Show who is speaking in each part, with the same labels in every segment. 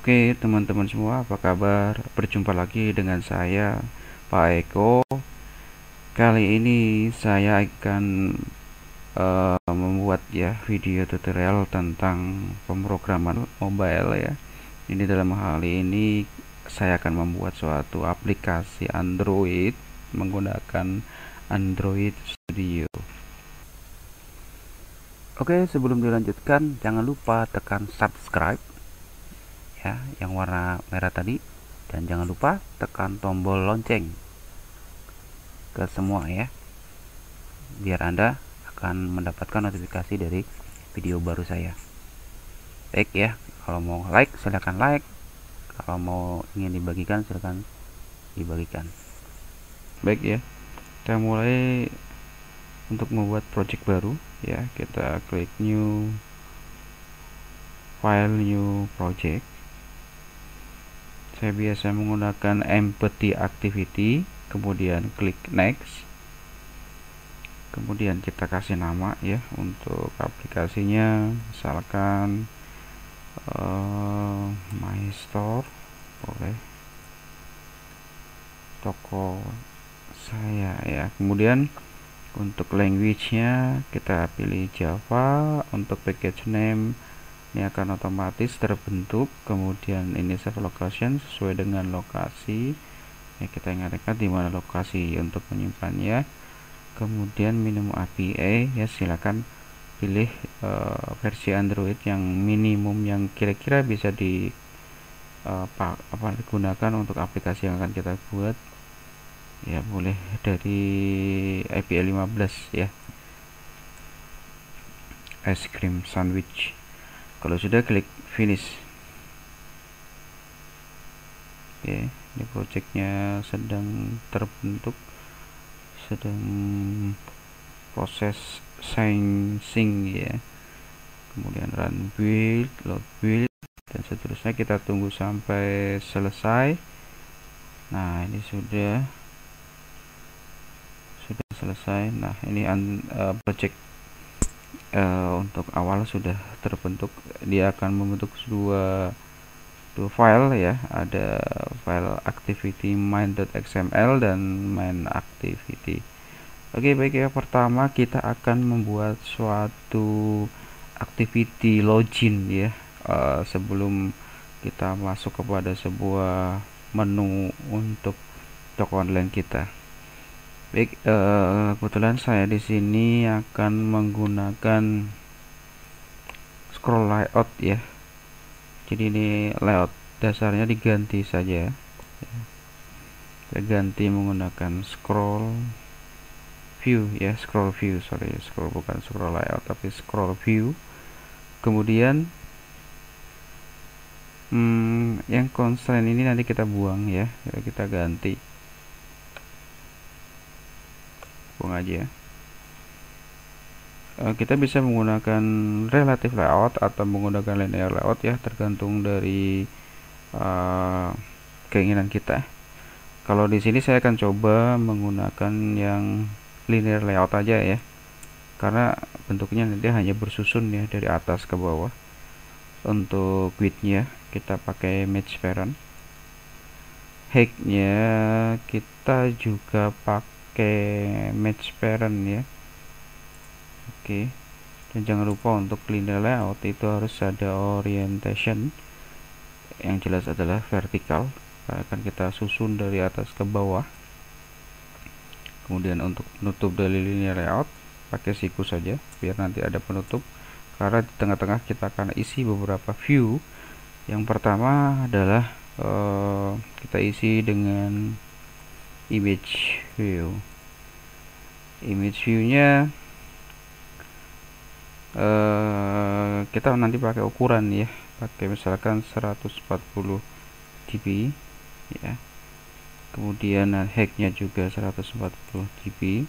Speaker 1: Oke teman-teman semua, apa kabar? Berjumpa lagi dengan saya, Pak Eko. Kali ini saya akan membuat video tutorial tentang pemrograman mobile ya. Ini dalam hal ini saya akan membuat suatu aplikasi Android menggunakan Android Studio. Oke, sebelum dilanjutkan jangan lupa tekan subscribe ya, yang warna merah tadi, dan jangan lupa tekan tombol lonceng ke semua ya, biar Anda akan mendapatkan notifikasi dari video baru saya. Baik ya, kalau mau like silahkan like, kalau mau ingin dibagikan silahkan dibagikan. Baik ya, kita mulai. Untuk membuat project baru ya, kita klik new file, new project. Saya biasa menggunakan empty activity, kemudian klik next, kemudian kita kasih nama ya untuk aplikasinya, misalkan my store, boleh, toko saya ya. Kemudian untuk language-nya kita pilih Java. Untuk package name ini akan otomatis terbentuk. Kemudian ini save location sesuai dengan lokasi ya, kita ingatkan di mana lokasi untuk menyimpannya. Kemudian minimum API ya, silakan pilih versi Android yang minimum yang kira-kira bisa digunakan untuk aplikasi yang akan kita buat ya. Boleh dari API 15 ya, ice cream sandwich. Kalau sudah, klik finish. Oke, ini projectnya sedang terbentuk, sedang proses syncing ya. Kemudian run build, load build, dan seterusnya. Kita tunggu sampai selesai. Nah, ini sudah selesai. Nah, ini project untuk awal sudah terbentuk. Dia akan membentuk dua file ya, ada file activity main.xml dan main activity. Oke, baik ya. Pertama kita akan membuat suatu activity login ya, sebelum kita masuk kepada sebuah menu untuk toko online kita. Baik, kebetulan saya di sini akan menggunakan scroll layout ya. Jadi ini layout dasarnya diganti saja. Kita ganti menggunakan scroll view ya, scroll view, bukan scroll layout tapi scroll view. Kemudian yang constraint ini nanti kita buang ya, kita ganti, buang aja. Kita bisa menggunakan relative layout atau menggunakan linear layout ya, tergantung dari keinginan kita. Kalau di sini saya akan coba menggunakan yang linear layout aja ya, karena bentuknya nanti hanya bersusun ya dari atas ke bawah. Untuk widthnya kita pakai match parent, height-nya kita juga pakai match parent ya. Oke, dan jangan lupa untuk linear layout itu harus ada orientation, yang jelas adalah vertikal, karena akan kita susun dari atas ke bawah. Kemudian untuk penutup dari linear layout pakai siku saja biar nanti ada penutup, karena di tengah-tengah kita akan isi beberapa view. Yang pertama adalah kita isi dengan image view. Image view-nya kita nanti pakai ukuran ya, pakai misalkan 140 dp ya. Kemudian height-nya juga 140 dp.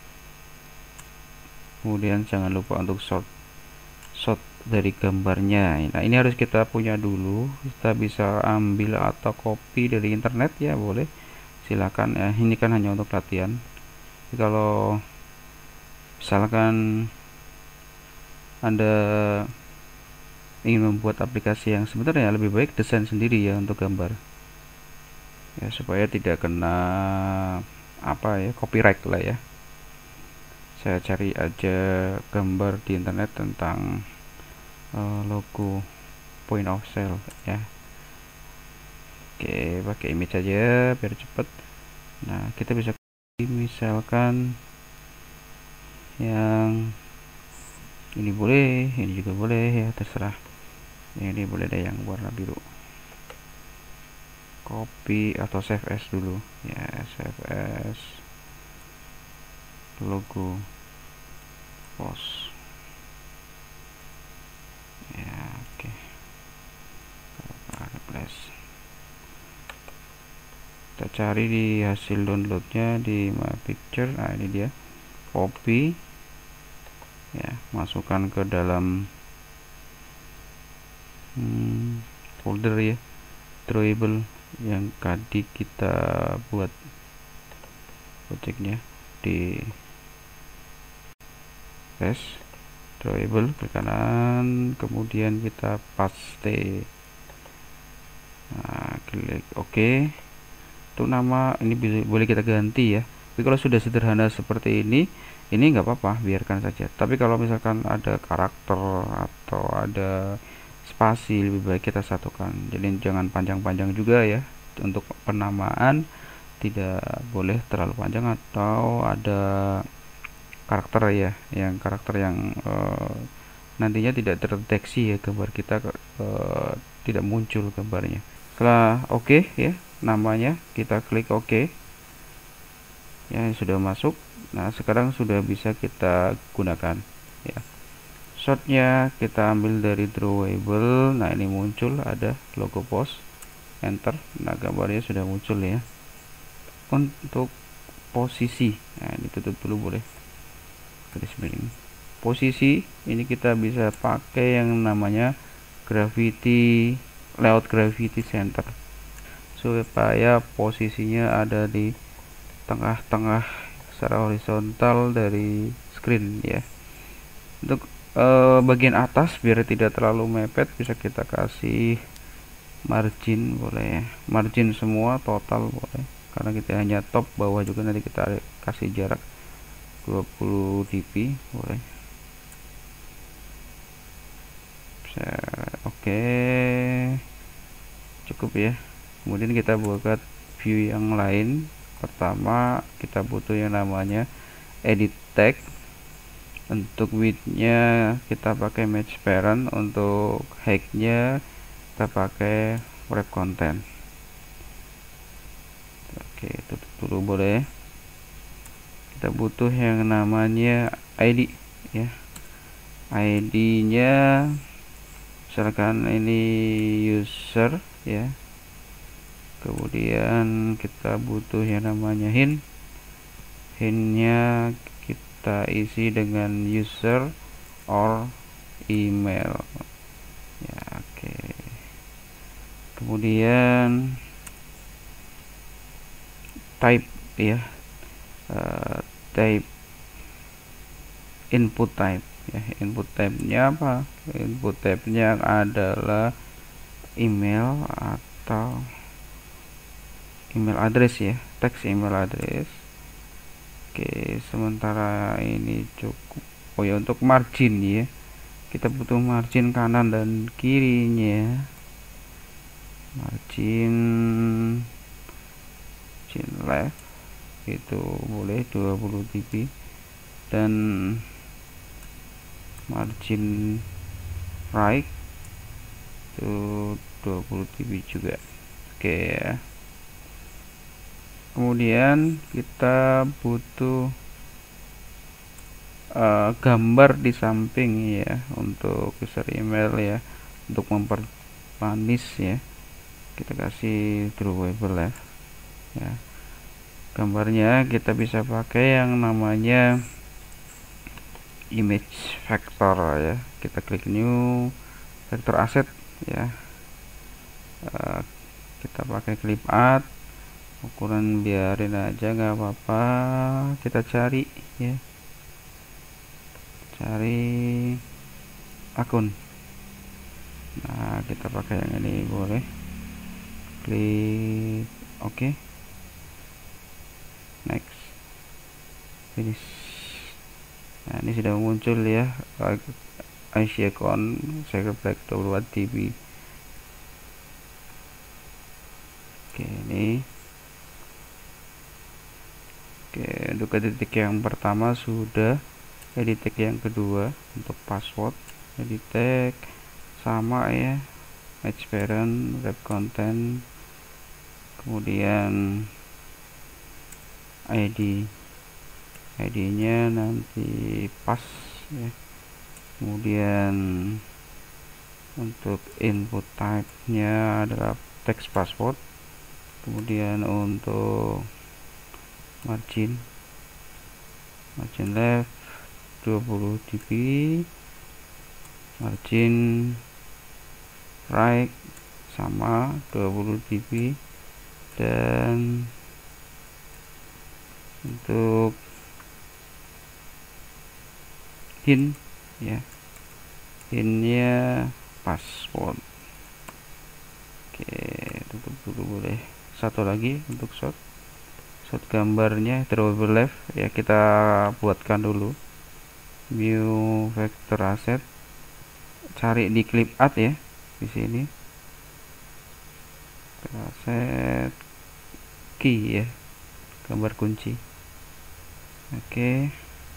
Speaker 1: Kemudian jangan lupa untuk short dari gambarnya. Nah, ini harus kita punya dulu. Kita bisa ambil atau copy dari internet ya, boleh, silakan ya. Ini kan hanya untuk latihan. Jadi kalau misalkan Anda ingin membuat aplikasi yang sebenarnya lebih baik desain sendiri ya untuk gambar ya, supaya tidak kena apa ya, copyright lah ya. Saya cari aja gambar di internet tentang logo point of sale ya. Oke, pakai image aja biar cepet. Nah, kita bisa misalkan yang ini boleh, ini juga boleh ya, terserah. Ini boleh ada yang warna biru. Copy atau save as dulu ya, save as logo post ya. Oke, replace. Kita cari di hasil downloadnya di my picture. Nah, ini dia, copy ya, masukkan ke dalam folder ya, drawable yang tadi kita buat projectnya. Di paste drawable, klik kanan, kemudian kita paste. Nah, klik OK. Untuk nama ini boleh kita ganti ya, tapi kalau sudah sederhana seperti ini nggak apa-apa, biarkan saja. Tapi kalau misalkan ada karakter atau ada spasi, lebih baik kita satukan. Jadi jangan panjang-panjang juga ya. Untuk penamaan tidak boleh terlalu panjang, atau ada karakter ya, yang karakter yang nantinya tidak terdeteksi ya, gambar kita tidak muncul gambarnya. Setelah OK ya namanya, kita klik OK ya, sudah masuk. Nah, sekarang sudah bisa kita gunakan ya. Shotnya kita ambil dari drawable. Nah, ini muncul ada logo post, enter. Nah, gambarnya sudah muncul ya. Untuk posisi, nah ini tutup dulu boleh, garis miring. Posisi ini kita bisa pakai yang namanya gravity, layout gravity center, supaya posisinya ada di tengah-tengah secara horizontal dari screen ya. Untuk bagian atas biar tidak terlalu mepet, bisa kita kasih margin, boleh ya, margin semua total boleh, karena kita hanya top, bawah juga nanti kita kasih jarak 20 dp boleh. Oke, cukup ya. Kemudian kita buat view yang lain. Pertama kita butuh yang namanya edit tag. Untuk widthnya kita pakai match parent, untuk height-nya kita pakai wrap content. Oke, tutup dulu boleh. Kita butuh yang namanya ID ya. ID-nya misalkan ini user ya. Kemudian kita butuh yang namanya hint-nya kita isi dengan user or email ya. Oke, kemudian type ya, type input type ya. Input type-nya apa? Input type-nya adalah email atau email address ya, teks email address. Oke, sementara ini cukup. Oh ya, untuk margin ya, kita butuh margin kanan dan kirinya. Margin left itu boleh 20 dp, dan margin right itu 20 dp juga. Oke ya. Kemudian kita butuh gambar di samping ya, untuk user email ya, untuk mempermanis ya. Kita kasih drawable left ya. Gambarnya kita bisa pakai yang namanya image vector ya. Kita klik new vector asset ya. Kita pakai clip art, ukuran biarin aja nggak apa-apa. Kita cari ya, cari akun kita pakai yang ini boleh, klik oke, next, finish. Nah ini sudah muncul ya icon Secret Black 21 TB. Oke, ini oke, untuk edit yang pertama sudah. Edit yang kedua untuk password, edit sama ya, match parent, wrap content, kemudian ID nya nanti pas ya, kemudian untuk input type nya adalah text password, kemudian untuk margin left 20 dp, margin right sama 20 dp, dan untuk hint ya, hintnya password. Oke, tutup dulu boleh. Satu lagi untuk shot gambarnya drawable left ya, kita buatkan dulu. View vector asset, cari di clip art ya, di sini asset key ya, gambar kunci. Oke,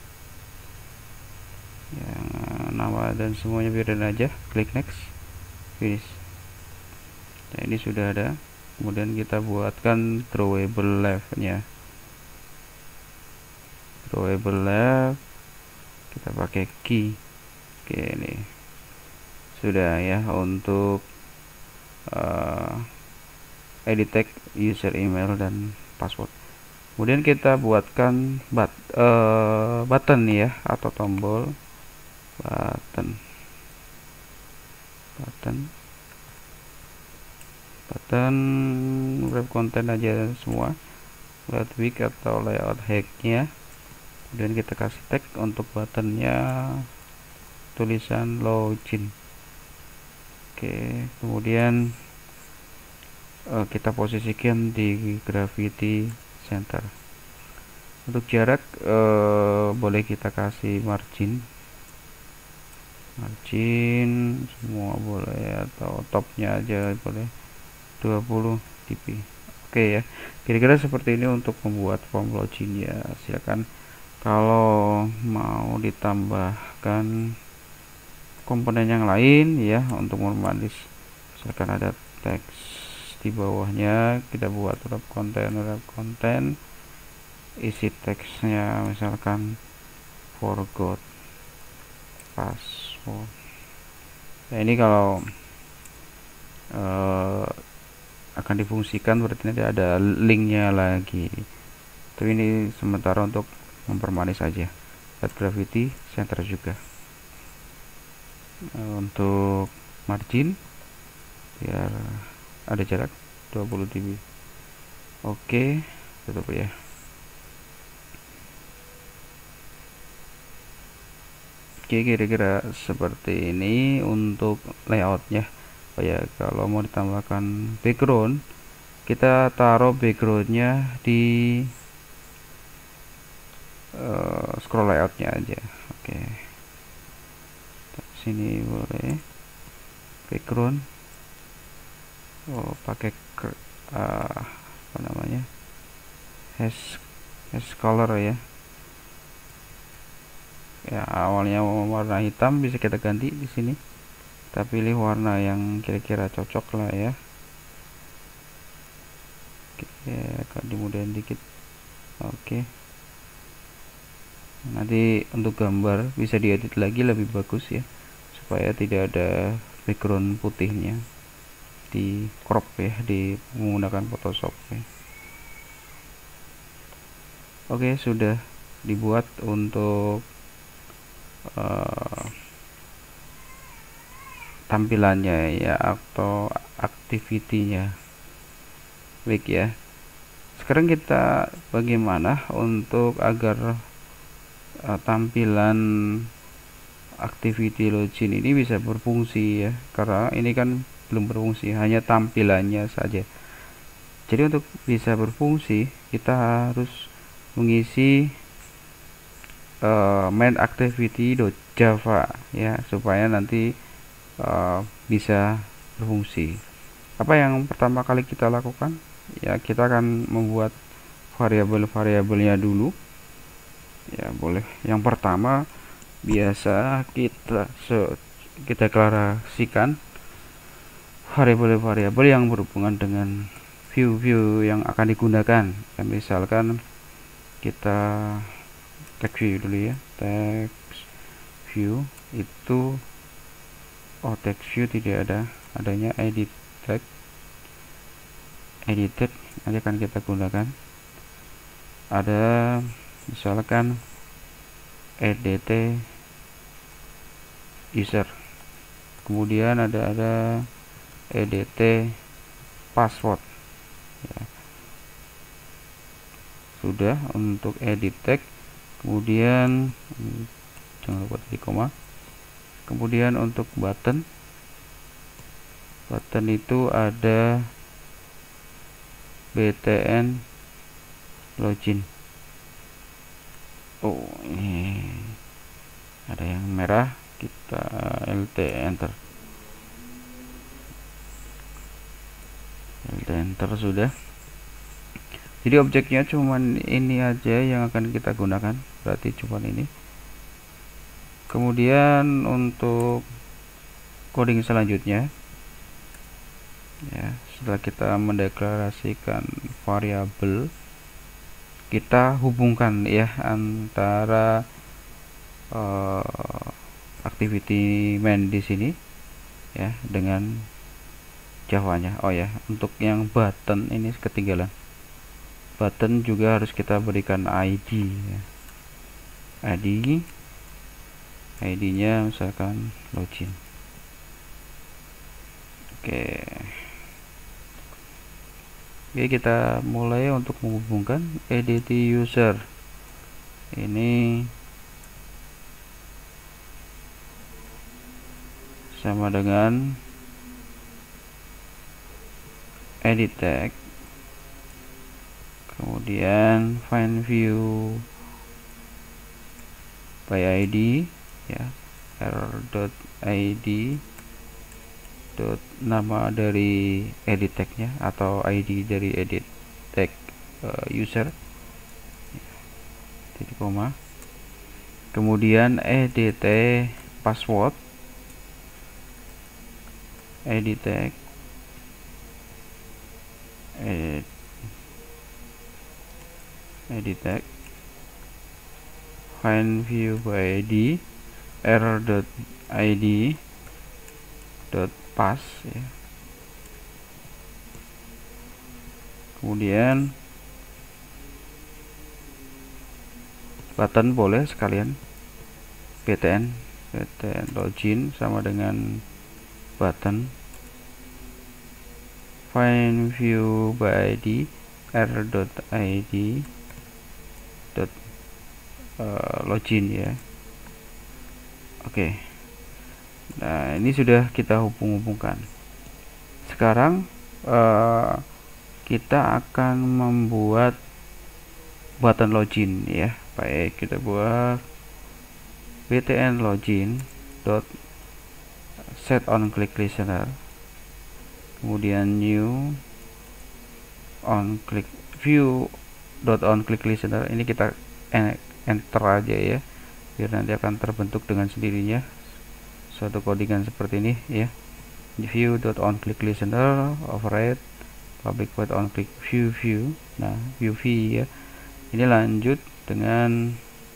Speaker 1: yang nama dan semuanya biarin aja, klik next, finish. Nah ini sudah ada. Kemudian kita buatkan drawable left nya, drawable left kita pakai key. Oke, ini sudah ya untuk edit tag, user email dan password. Kemudian kita buatkan button ya, atau tombol button wrap content aja semua, layout weak atau layout hacknya. Kemudian kita kasih tag untuk buttonnya tulisan login. Oke, kemudian kita posisikan di gravity center. Untuk jarak boleh kita kasih margin semua boleh, atau topnya aja boleh 20 dp. Oke ya, kira-kira seperti ini untuk membuat form login ya. Silakan kalau mau ditambahkan komponen yang lain ya untuk mempermanis, misalkan ada teks di bawahnya, kita buat wrap content, isi teksnya misalkan forgot password. Nah ini kalau akan difungsikan berarti nanti ada linknya lagi. Tapi ini sementara untuk mempermanis saja. Lihat gravity center juga. Untuk margin biar ada jarak 20 dp. Oke, tutup ya. Oke, kira-kira seperti ini untuk layoutnya. Oh ya, kalau mau ditambahkan background, kita taruh backgroundnya di scroll layoutnya aja. Oke, sini boleh background, pakai apa namanya, hash color ya. Ya awalnya warna hitam, bisa kita ganti di sini. Kita pilih warna yang kira-kira cocok lah ya. Oke, akan dimudahin dikit. Oke. Nanti untuk gambar bisa diedit lagi lebih bagus ya, supaya tidak ada background putihnya, di crop ya, di menggunakan Photoshop ya. Oke, sudah dibuat untuk tampilannya ya, atau activity-nya. Baik ya, sekarang kita bagaimana untuk agar tampilan activity login ini bisa berfungsi ya, karena ini kan belum berfungsi, hanya tampilannya saja. Jadi untuk bisa berfungsi kita harus mengisi main activity.java ya, supaya nanti bisa berfungsi. Apa yang pertama kali kita lakukan? Ya, kita akan membuat variabel-variabelnya dulu. Ya, boleh. Yang pertama biasa kita deklarasikan variabel-variabel yang berhubungan dengan view-view yang akan digunakan. Ya, misalkan kita text view dulu ya, text view itu text view tidak adanya edit text, edited nanti akan kita gunakan. Ada misalkan edt user, kemudian ada edt password ya. Sudah untuk edit text, kemudian jangan lupa tadi koma. Kemudian untuk button itu ada btn login. Oh, ini ada yang merah, kita lt enter. lt enter sudah. Jadi objeknya cuman ini aja yang akan kita gunakan, berarti cuman ini. Kemudian untuk coding selanjutnya ya, setelah kita mendeklarasikan variabel, kita hubungkan ya antara activity main di sini ya dengan Java-nya. Oh ya, untuk yang button ini ketinggalan. Button juga harus kita berikan ID ya. ID-nya misalkan login. Oke, kita mulai untuk menghubungkan edt user ini sama dengan edit text, kemudian find view by id ya, error.id nama dari edit tag-nya atau id dari edit tag user titik koma, kemudian edt password, edit tag edit tag find view by id error.id pass ya. Kemudian button boleh sekalian btn login sama dengan button, find view by id error.id login ya. Oke. Nah, ini sudah kita hubung-hubungkan. Sekarang kita akan membuat button login ya. Baik, kita buat btn login dot set on click listener, kemudian new on click view dot on click listener. Ini kita enter aja ya, biar nanti akan terbentuk dengan sendirinya suatu codingan seperti ini ya. View dot on click listener override public void on click view. Nah, view ya. Ini lanjut dengan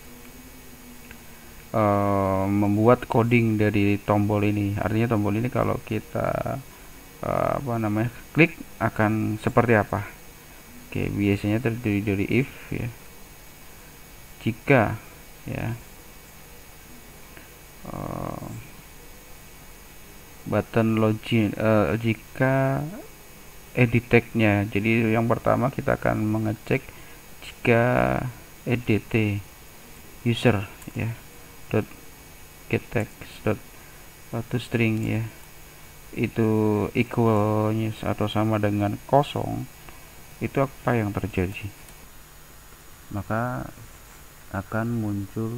Speaker 1: membuat coding dari tombol ini. Artinya tombol ini kalau kita klik akan seperti apa. Oke, biasanya terdiri dari if ya. Jika ya button login jika edit tag-nya. Jadi yang pertama kita akan mengecek jika edt user ya dot get text dot to string ya, itu equalnya atau sama dengan kosong, itu apa yang terjadi? Maka akan muncul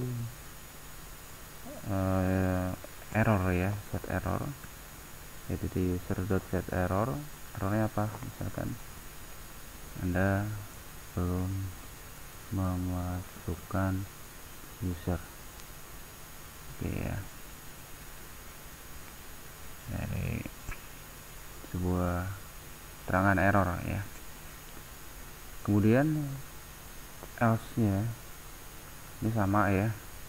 Speaker 1: error ya, set error, yaitu di user.set error. Errornya apa? Misalkan Anda belum memasukkan user. Oke ya, dari sebuah terangan error ya. Kemudian else nya ini sama ya,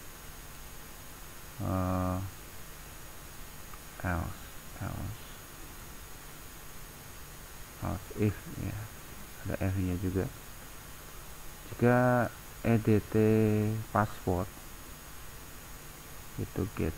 Speaker 1: else if ya, ada if nya juga. Jika edt password itu get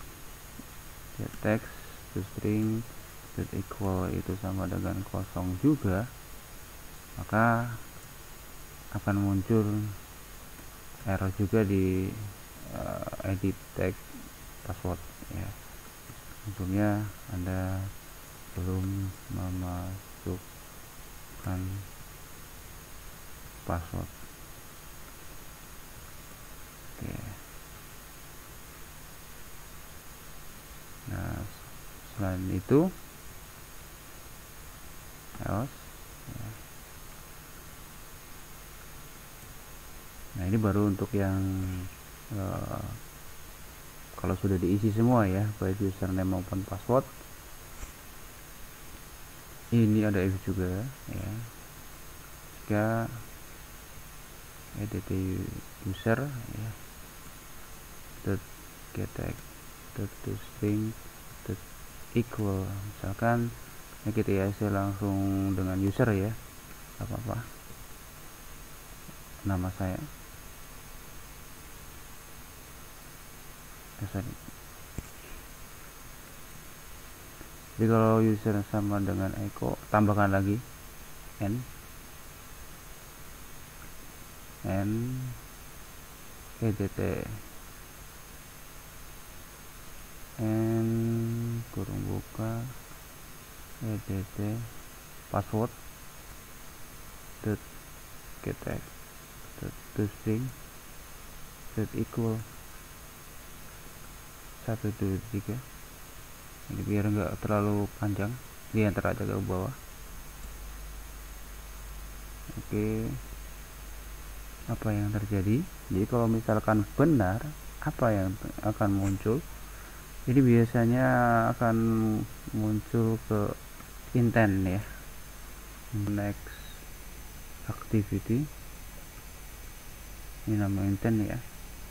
Speaker 1: text to string that equal itu sama dengan kosong juga, maka akan muncul error juga di edit text password ya. Untungnya Anda belum memasukkan password. Oke. Nah, selain itu else ya. Nah, ini baru untuk yang kalau sudah diisi semua ya, baik username maupun password. Ini ada if juga ya. Jika edt user ya, get text to string equal, misalkan ya kita isi langsung dengan user ya, apa-apa, nama saya jadi kalau user sama dengan echo, tambahkan lagi n edt n kurung buka edt password dot get text to string set equal 1 2 3. Ini biar enggak terlalu panjang, diantar aja ke bawah. Oke, apa yang terjadi? Jadi kalau misalkan benar, apa yang akan muncul? Jadi biasanya akan muncul ke intent ya, next activity, ini nama intent ya,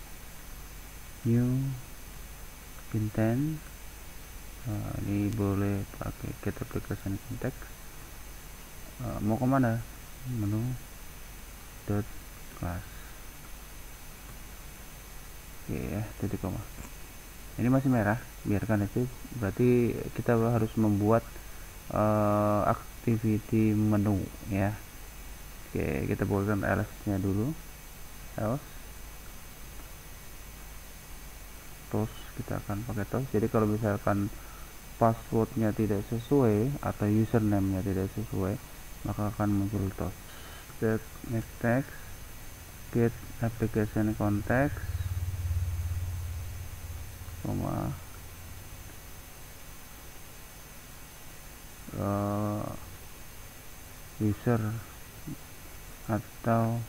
Speaker 1: new intent. Ini boleh pakai get application context. Mau kemana? Menu dot class. Oke ya, titik koma. Ini masih merah, biarkan itu. Berarti kita harus membuat activity menu ya. Oke, kita buatkan else nya dulu, else toast, kita akan pakai toast. Jadi kalau misalkan passwordnya tidak sesuai atau username nya tidak sesuai, maka akan muncul toast. Next text get application context koma user atau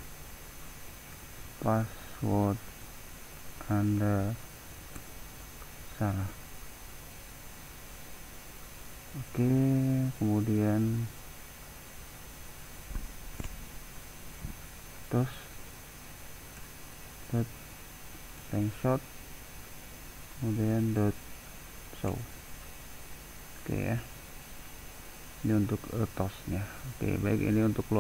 Speaker 1: password Anda salah. Oke, kemudian terus dot screenshot, kemudian dot show. Oke ya, ini untuk tosnya. Oke, baik, ini untuk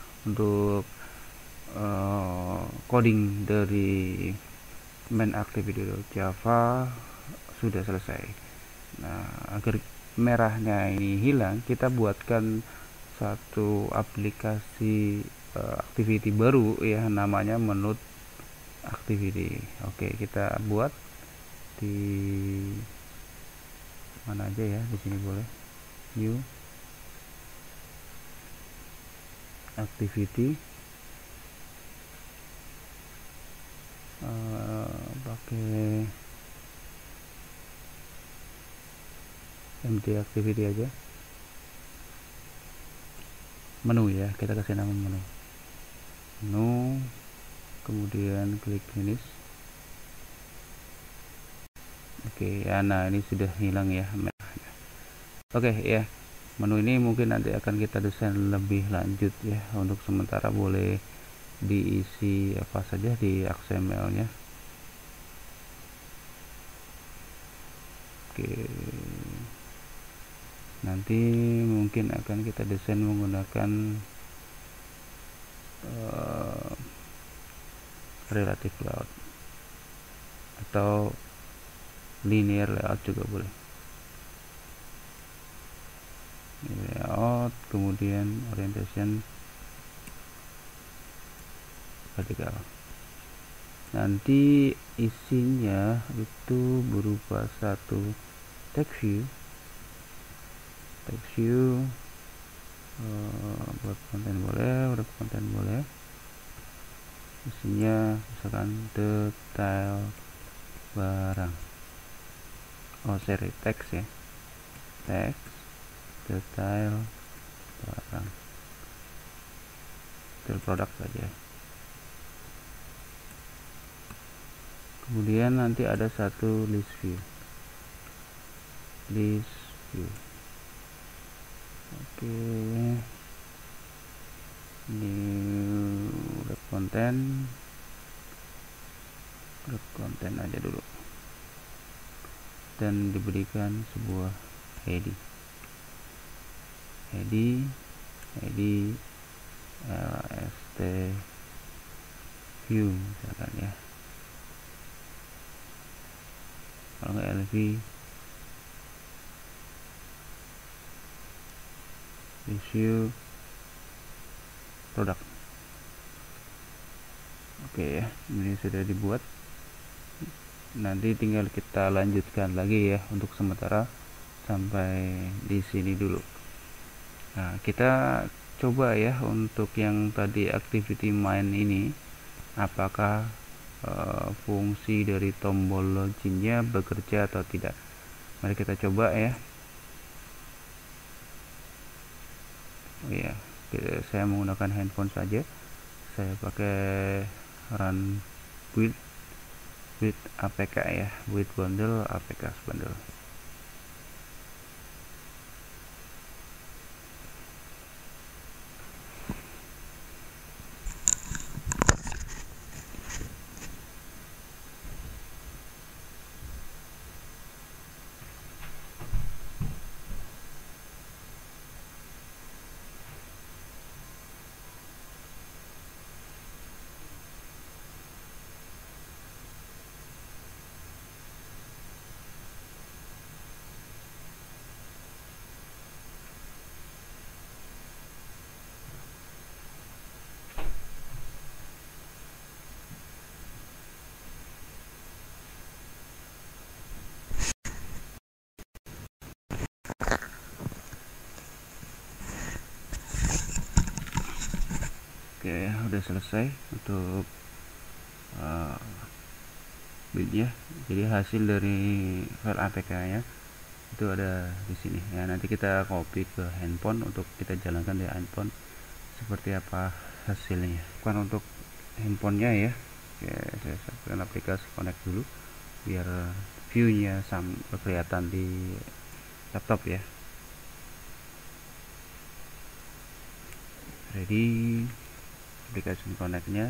Speaker 1: coding dari main activity Java sudah selesai. Nah, agar merahnya ini hilang, kita buatkan satu aplikasi activity baru ya, namanya menu activity. Oke, kita buat di mana aja ya, di sini boleh new activity, pakai empty activity aja. Menu ya, kita kasih nama menu, kemudian klik finish. Oke ya, nah ini sudah hilang ya merahnya. Oke ya, menu ini mungkin nanti akan kita desain lebih lanjut ya. Untuk sementara boleh diisi apa saja di XML nya. Oke, nanti mungkin akan kita desain menggunakan relative layout atau linear layout juga boleh. Layout, kemudian orientation vertikal. Nanti isinya itu berupa satu text view, buat konten boleh, wrap konten boleh. Isinya misalkan detail barang, teks ya, teks detail barang, detail produk saja. Kemudian nanti ada satu list view. Oke, new wrap konten aja dulu, dan diberikan sebuah head lst view misalkan ya, kalau nggak lv review produk. Oke ya, ini sudah dibuat. Nanti tinggal kita lanjutkan lagi ya, untuk sementara sampai di sini dulu. Nah, kita coba ya untuk yang tadi activity main ini, apakah fungsi dari tombol launchingnya bekerja atau tidak. Mari kita coba ya. Oh ya, saya menggunakan handphone saja. Saya pakai run with apk ya, with bundle apk bundle. Oke, udah selesai untuk buildnya. Jadi hasil dari file apk nya itu ada di sini ya. Nanti kita copy ke handphone untuk kita jalankan di handphone seperti apa hasilnya. Bukan untuk handphonenya ya. Oke, saya siapkan aplikasi connect dulu biar viewnya kelihatan di laptop ya. Ready, aplikasi connect-nya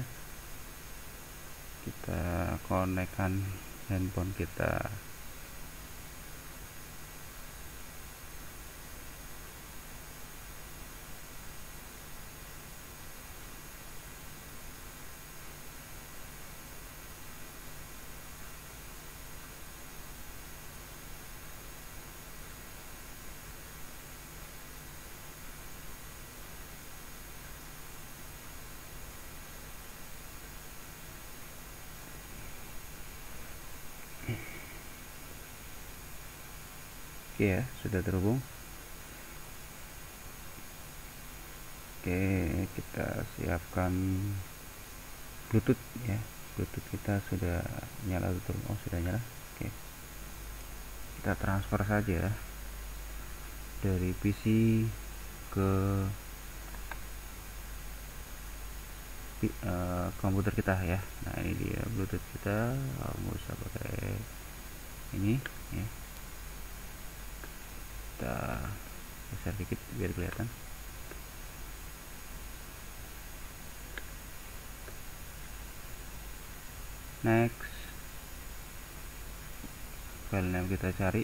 Speaker 1: kita konekkan handphone kita. Oke ya, sudah terhubung. Oke, kita siapkan Bluetooth ya. Bluetooth kita sudah nyala betul. Oh, sudah nyala. Oke. Kita transfer saja dari PC ke komputer kita ya. Nah, ini dia Bluetooth kita. Nggak usah pakai ini ya. Kita geser dikit biar kelihatan. Next, file name kita cari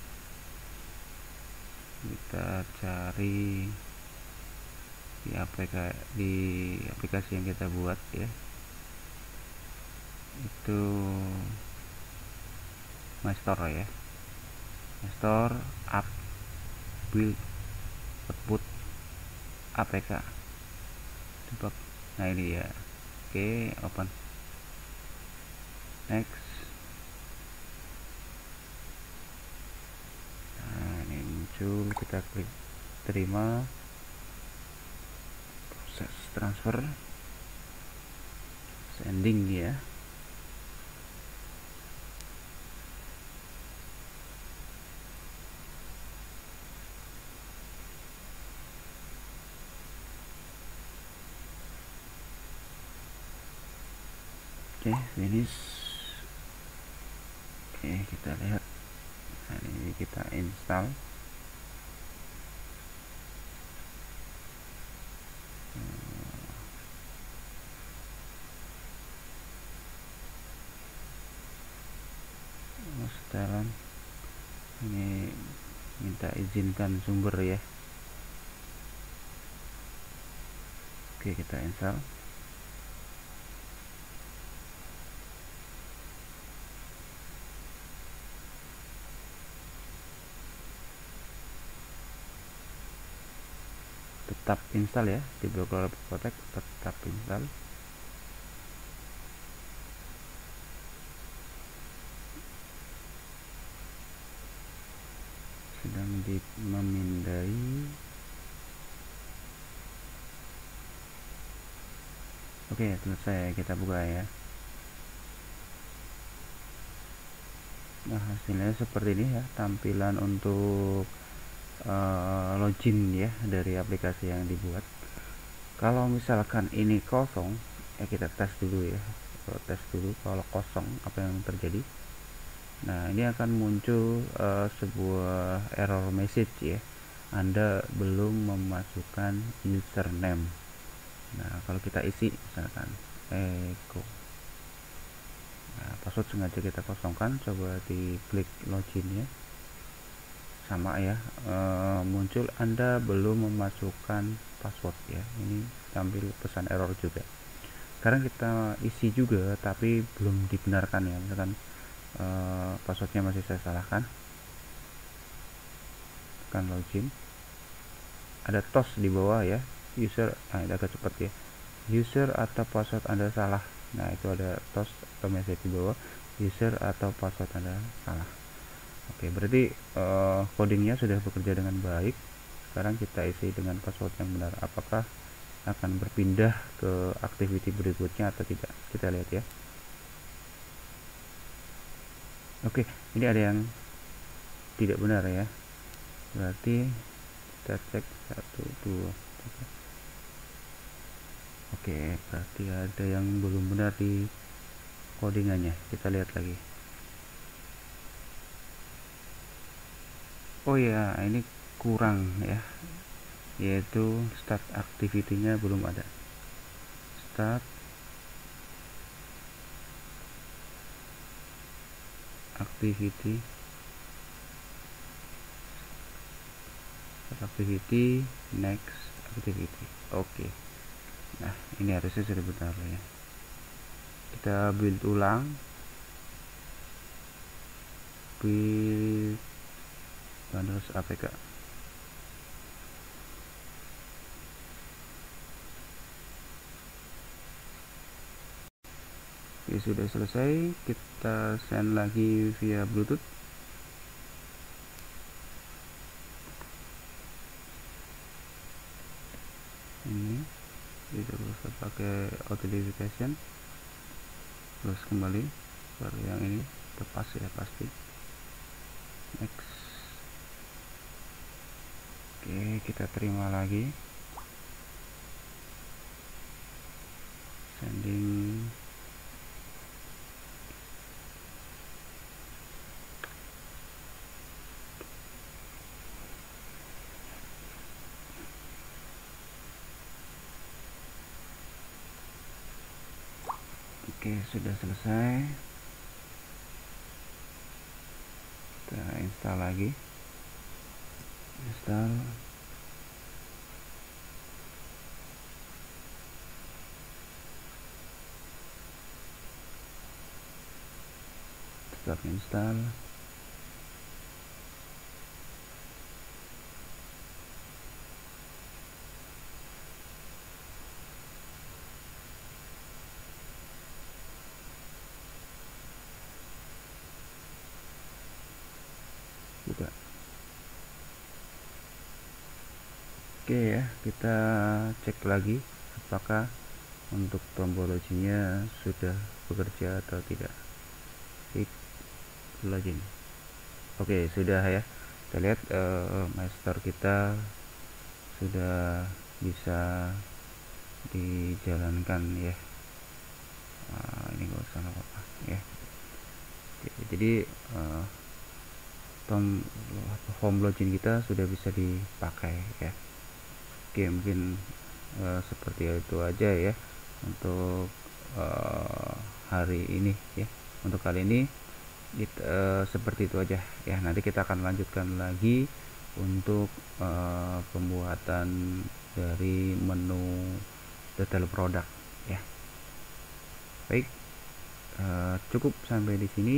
Speaker 1: di aplikasi yang kita buat ya, itu MyStore ya, MyStore app build output apk debug. Nah, ini ya. Oke, open. Next. Nah, ini muncul, kita klik terima, proses transfer, sending ya. Oke, finish. Oke, kita lihat. Nah, ini kita install. Setelan ini minta izinkan sumber ya. Oke, kita install. Tetap install ya, di Blogger Protect tetap install. Sedang memindai. Oke, selesai, kita buka ya. Nah, hasilnya seperti ini ya, tampilan untuk login ya dari aplikasi yang dibuat. Kalau misalkan ini kosong ya, kita tes dulu ya. Tes dulu kalau kosong apa yang terjadi. Nah, ini akan muncul sebuah error message ya, Anda belum memasukkan username. Nah, kalau kita isi misalkan echo, nah, password sengaja kita kosongkan, coba diklik login ya, sama ya, muncul Anda belum memasukkan password ya. Ini tampil pesan error juga. Sekarang kita isi juga tapi belum dibenarkan ya, misalkan passwordnya masih saya salahkan. Tekan login, ada tos di bawah ya, user. Nah, ini agak cepat ya, user atau password Anda salah. Nah, itu ada tos atau message di bawah, user atau password Anda salah. Oke, berarti codingnya sudah bekerja dengan baik. Sekarang kita isi dengan password yang benar. Apakah akan berpindah ke activity berikutnya atau tidak? Kita lihat ya. Oke, ini ada yang tidak benar ya. Berarti kita cek 1, 2, 3. Oke, berarti ada yang belum benar di codingannya. Kita lihat lagi. Oh ya, ini kurang ya, yaitu start activity-nya belum ada. Start activity, next activity. Oke. Nah, ini harusnya sudah benar ya. Kita build ulang, build bundles apk. Oke, sudah selesai. Kita send lagi via Bluetooth. tidak usah pakai authentication, terus kembali baru yang ini lepas ya pasti. Next. Oke, kita terima lagi, sending. Oke, sudah selesai. Kita install lagi, install. Stop install. Buka. Oke ya, kita cek lagi apakah untuk tombol loginnya sudah bekerja atau tidak. Klik login. Oke, sudah ya. Kita lihat master kita sudah bisa dijalankan ya. Ini nggak usah apa-apa ya. Oke, jadi home login kita sudah bisa dipakai ya. Oke, mungkin seperti itu aja ya untuk hari ini ya. Untuk kali ini seperti itu aja ya. Nanti kita akan lanjutkan lagi untuk pembuatan dari menu detail produk ya. Baik, cukup sampai di sini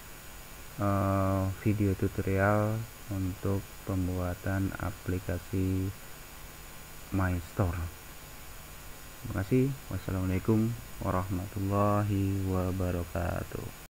Speaker 1: video tutorial untuk pembuatan aplikasi My Store. Terima kasih. Wassalamualaikum warahmatullahi wabarakatuh.